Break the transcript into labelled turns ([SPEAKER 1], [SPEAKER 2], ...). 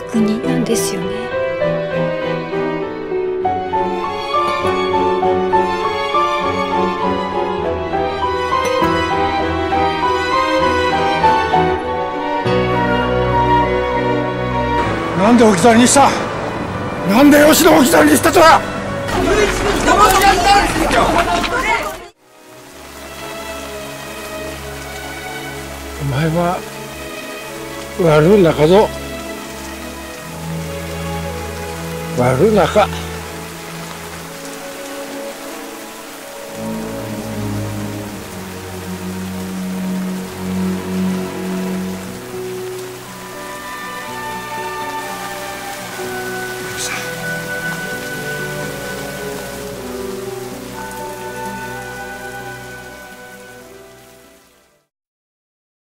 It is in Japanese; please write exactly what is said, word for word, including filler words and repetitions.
[SPEAKER 1] 国なんですよね。
[SPEAKER 2] なんで置き去りにした？なんで吉野を置き去りにしたとは！お前は悪い中ぞ、悪い中。